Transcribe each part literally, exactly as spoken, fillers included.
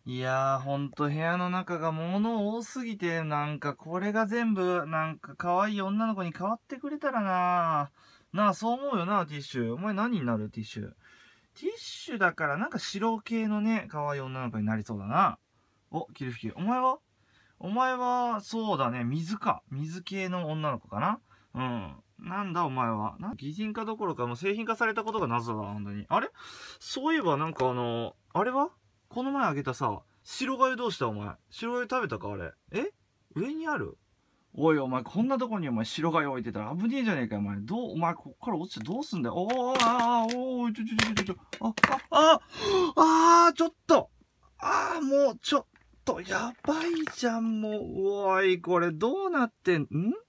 いやー、ほんと部屋の中が物多すぎて、なんかこれが全部、なんか可愛い女の子に変わってくれたらなー。なあ、そう思うよな、ティッシュ。お前何になるティッシュ。ティッシュだからなんか白系のね、可愛い女の子になりそうだな。お、キルフキ。お前はお前は、そうだね、水か。水系の女の子かな。うん。なんだお前は。な、擬人化どころかもう製品化されたことが謎だ、本当に。あれそういえばなんかあの、あれはこの前あげたさ、白粥どうしたお前。白粥食べたかあれ。え上にある。おいお前、こんなとこにお前白粥置いてたら危ねえじゃねえかよお前。どう、お前こっから落ちてどうすんだよ。おー、あー、おー、ちょちょちょちょちょ。あ、あ、あ、あー、ちょっと。あー、もう、ちょっと、やばいじゃん、もう。おい、これどうなってん、ん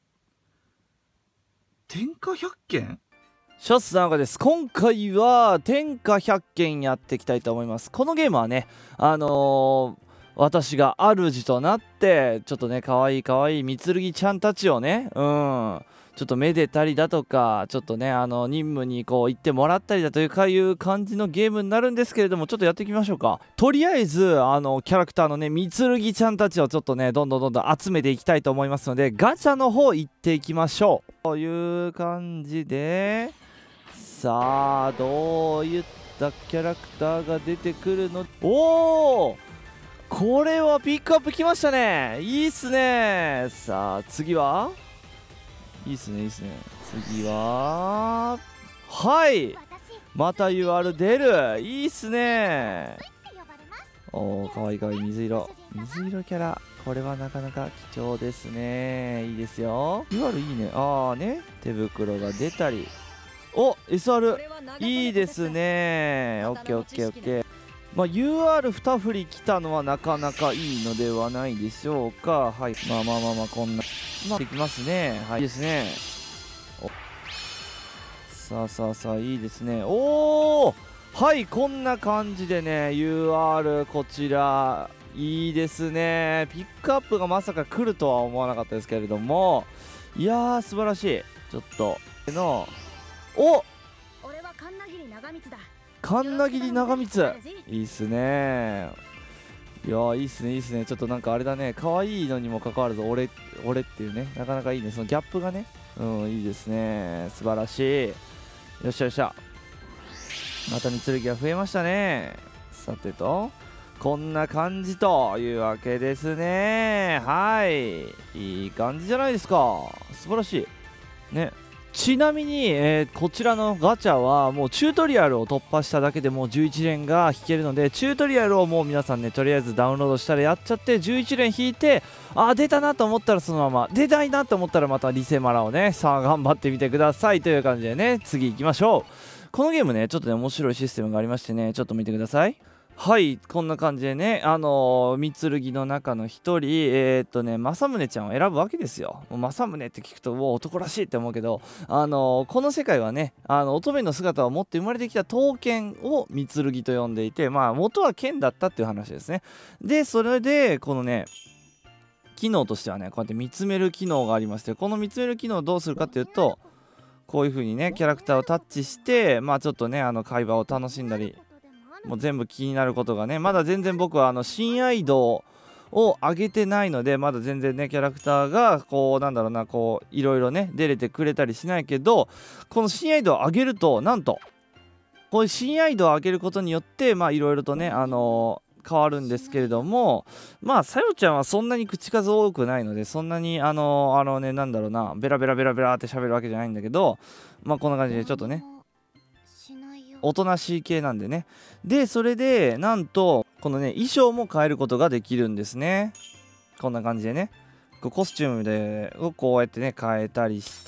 天下百軒。 シャツ田中です。今回は天下百軒やっていきたいと思います。このゲームはね、あのー、私が主となってちょっとね、かわいいかわいいみつるぎちゃんたちをね、うんちょっとめでたりだとか、ちょっとね、あの任務にこう行ってもらったりだというかいう感じのゲームになるんですけれども、ちょっとやっていきましょうか。とりあえずあのキャラクターのね、みつるぎちゃんたちをちょっとね、どんどんどんどん集めていきたいと思いますので、ガチャの方行っていきましょうという感じで、さあどういったキャラクターが出てくるの。おお、これはピックアップきましたね。いいっすね。さあ次はいいっすねいいっすね。次ははいまた ユーアール 出る。いいっすね。おお、かわいいかわいい水色水色キャラ、これはなかなか貴重ですね。いいですよ。 ユーアール いいね。ああね、手袋が出たり、お エスアール いいですね。オッケーオッケーオッケー。まあ ユーアールに 振り来たのはなかなかいいのではないでしょうか。はい、まあまあまあまあ、こんなまあできますね。はい、いいですね。おさあさあさあ、いいですね。おお、はい、こんな感じでね ユーアール こちらいいですね。ピックアップがまさか来るとは思わなかったですけれども、いやー素晴らしい。ちょっとのお、カンナギリ長光、いいっすね。いやーいいっすねいいっすね。ちょっとなんかあれだね、可愛いのにもかかわらず俺俺っていうね、なかなかいいね、そのギャップがね。うん、いいですね、素晴らしい。よっしゃよっしゃ、また三剣が増えましたね。さてとこんな感じというわけですね。はい、いい感じじゃないですか。素晴らしいね。ちなみに、えー、こちらのガチャはもうチュートリアルを突破しただけでもうじゅういち連が引けるので、チュートリアルをもう皆さんね、とりあえずダウンロードしたらやっちゃってじゅういち連引いて、あー出たなと思ったらそのまま、出たいなと思ったらまたリセマラをね、さあ頑張ってみてくださいという感じでね、次行きましょう。このゲームね、ちょっとね面白いシステムがありましてね、ちょっと見てください。はい、こんな感じでね、あのー、三剣の中の一人、えー、っとね、政宗ちゃんを選ぶわけですよ。もう政宗って聞くと、もう男らしいって思うけど、あのー、この世界はね、あの乙女の姿を持って生まれてきた刀剣を三剣と呼んでいて、まあ、元は剣だったっていう話ですね。で、それで、このね、機能としてはね、こうやって見つめる機能がありまして、この見つめる機能をどうするかっていうと、こういう風にね、キャラクターをタッチして、まあちょっとね、あの会話を楽しんだり、もう全部気になることがね、まだ全然僕はあの親愛度を上げてないので、まだ全然ねキャラクターがこうなんだろうな、こういろいろね出れてくれたりしないけど、この親愛度を上げると、なんとこういう親愛度を上げることによってまあいろいろとね、あのー、変わるんですけれども、まあさよちゃんはそんなに口数多くないので、そんなにあのー、あのねなんだろうな、ベラベラベラベラって喋るわけじゃないんだけど、まあこんな感じでちょっとねおとなしい系なんでね。でそれでなんとこのね衣装も変えることができるんですね。こんな感じでね、こうコスチュームでこうやってね変えたりして、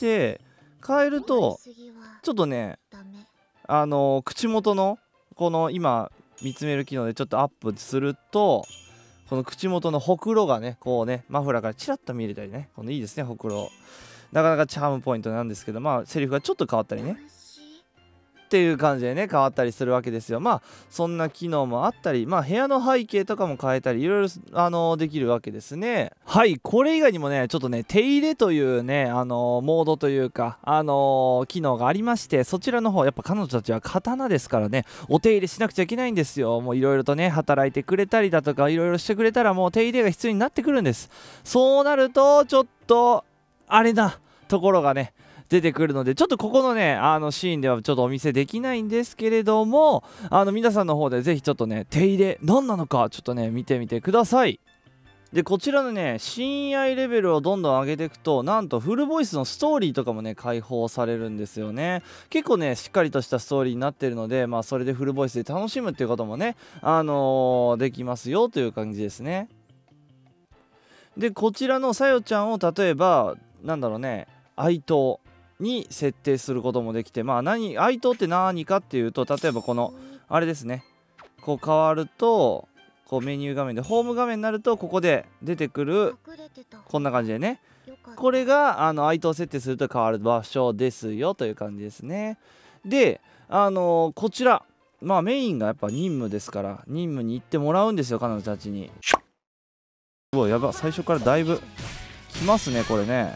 変えるとちょっとね、あのー、口元のこの今見つめる機能でちょっとアップすると、この口元のほくろがねこうねマフラーからチラッと見れたりね、このいいですねほくろ、なかなかチャームポイントなんですけど、まあセリフがちょっと変わったりね。 っていう感じでね変わったりするわけですよ。まあそんな機能もあったり、まあ部屋の背景とかも変えたりいろいろあのできるわけですね。はい、これ以外にもねちょっとね手入れというねあのモードというかあの機能がありまして、そちらの方やっぱ彼女たちは刀ですからね、お手入れしなくちゃいけないんですよ。もういろいろとね働いてくれたりだとかいろいろしてくれたらもう手入れが必要になってくるんです。そうなるとちょっとあれなところがね出てくるので、ちょっとここのねあのシーンではちょっとお見せできないんですけれども、あの皆さんの方でぜひちょっとね手入れ何なのかちょっとね見てみてください。でこちらのね親愛レベルをどんどん上げていくと、なんとフルボイスのストーリーとかもね解放されるんですよね。結構ねしっかりとしたストーリーになってるので、まあそれでフルボイスで楽しむっていうこともねあのー、できますよという感じですね。でこちらのさよちゃんを例えばなんだろうね愛刀に設定することもできて、まあ何愛刀って何かっていうと、例えばこのあれですね、こう変わるとこうメニュー画面でホーム画面になるとここで出てくるこんな感じでね、これがあの愛刀設定すると変わる場所ですよという感じですね。であのー、こちらまあメインがやっぱ任務ですから、任務に行ってもらうんですよ彼女たちに。うわやば、最初からだいぶきますねこれね。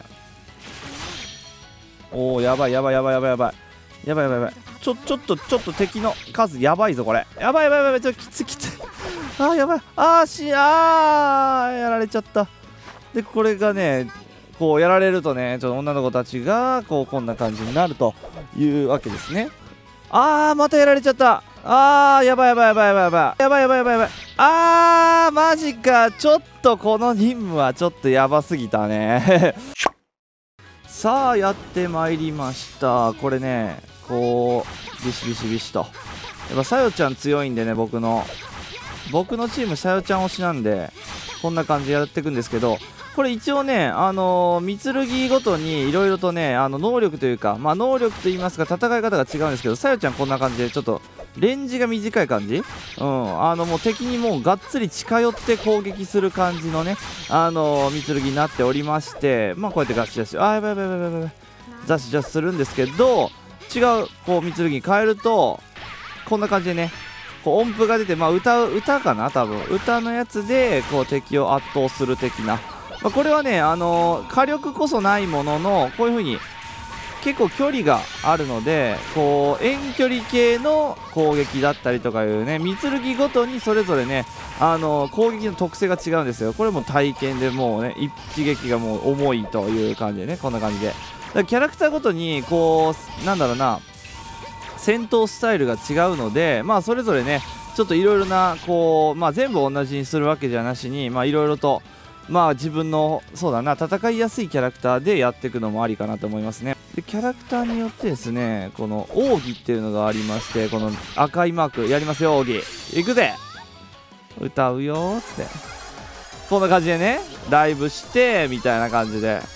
おおやばいやばいやばいやばいやばいやばいやばいやばい、ちょちょっとちょっと敵の数やばいぞこれ、やばいやばいやばい、ちょっときついきついあーやばい、あーしあーやられちゃった。でこれがねこうやられるとねちょっと女の子たちがこうこんな感じになるというわけですね。あーまたやられちゃった。あーやばいやばいやばいやばいやばいやばいやばいやばいやばい、あーマジか、ちょっとこの任務はちょっとやばすぎたねさあやってまいりました。これねこうビシビシビシとやっぱさよちゃん強いんでね、僕の僕のチームさよちゃん推しなんでこんな感じでやっていくんですけど、これ一応ねあのー、剣ごとにいろいろとねあの能力というか、まあ能力といいますか戦い方が違うんですけど、さよちゃんこんな感じでちょっとレンジが短い感じ、うんあのもう敵にもうがっつり近寄って攻撃する感じのねあのー、剣になっておりまして、まあこうやってガシガシあーやばいやばいやばいやばいやばいザシザシするんですけど、違うこう剣に変えるとこんな感じでねこう音符が出て、まあ歌う歌かな多分歌のやつでこう敵を圧倒する的な、まあ、これはねあのー、火力こそないもののこういう風に結構距離があるのでこう遠距離系の攻撃だったりとかいうね剣ごとにそれぞれねあのー、攻撃の特性が違うんですよ。これも体験でもうね一撃がもう重いという感じでね、こんな感じでだからキャラクターごとにこうなんだろうな戦闘スタイルが違うので、まあそれぞれねちょっといろいろなこうまあ全部同じにするわけじゃなしに、まあいろいろとまあ自分のそうだな戦いやすいキャラクターでやっていくのもありかなと思いますね。でキャラクターによってですねこの奥義っていうのがありまして、この赤いマークやりますよ、奥義いくぜ歌うよーっつってこんな感じでねライブしてみたいな感じで、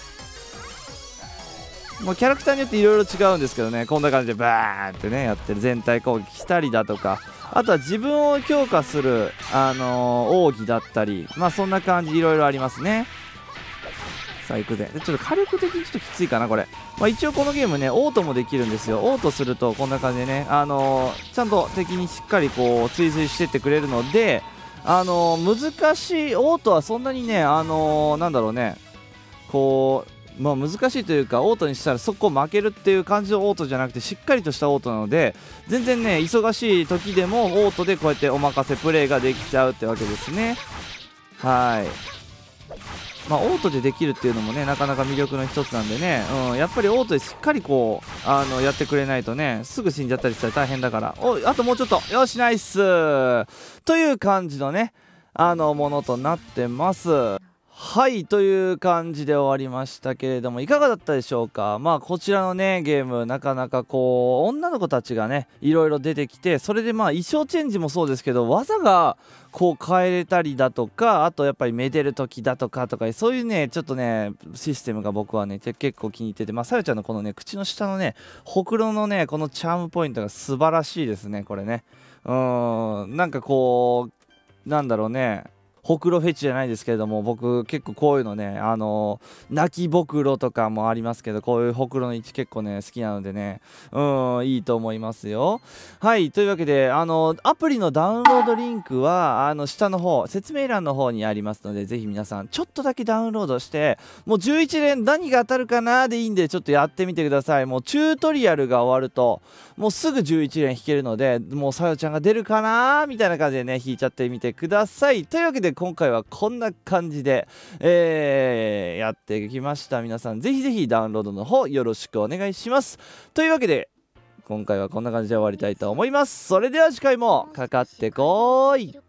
もうキャラクターによっていろいろ違うんですけどね、こんな感じでバーンってねやってる全体攻撃したりだとか、あとは自分を強化する、あのー、奥義だったり、まあそんな感じいろいろありますね。さあ行くぜ。でちょっと火力的にちょっときついかなこれ、まあ、一応このゲームねオートもできるんですよ。オートするとこんな感じでね、あのー、ちゃんと敵にしっかりこう追随してってくれるので、あのー、難しいオートはそんなにねあのー、なんだろうねこうまあ難しいというかオートにしたら速攻負けるっていう感じのオートじゃなくてしっかりとしたオートなので、全然ね忙しい時でもオートでこうやってお任せプレイができちゃうってわけですね。はい、まあオートでできるっていうのもねなかなか魅力の一つなんでね、うん、やっぱりオートでしっかりこうあのやってくれないとねすぐ死んじゃったりしたら大変だから、おあともうちょっとよしナイスという感じのねあのものとなってます。はいという感じで終わりましたけれどもいかがだったでしょうか。まあこちらのねゲームなかなかこう女の子たちがねいろいろ出てきて、それでまあ衣装チェンジもそうですけど技がこう変えれたりだとか、あとやっぱりめでる時だとかとかそういうねちょっとねシステムが僕はね結構気に入ってて、まあさよちゃんのこのね口の下のねほくろのねこのチャームポイントが素晴らしいですねこれね。うーんなんかこうなんだろうねほくろフェチじゃないですけれども、僕結構こういうのね、あのー、泣きぼくろとかもありますけど、こういうほくろの位置結構ね好きなのでね、うんいいと思いますよ。はい、というわけで、あのー、アプリのダウンロードリンクはあの下の方説明欄の方にありますので、ぜひ皆さんちょっとだけダウンロードして、もうじゅういち連何が当たるかなでいいんで、ちょっとやってみてください。もうチュートリアルが終わるともうすぐじゅういち連引けるので、もうさよちゃんが出るかなみたいな感じでね引いちゃってみてください。というわけで今回はこんな感じで、えー、やってきました。皆さんぜひぜひダウンロードの方よろしくお願いします。というわけで今回はこんな感じで終わりたいと思います。それでは次回もかかってこーい。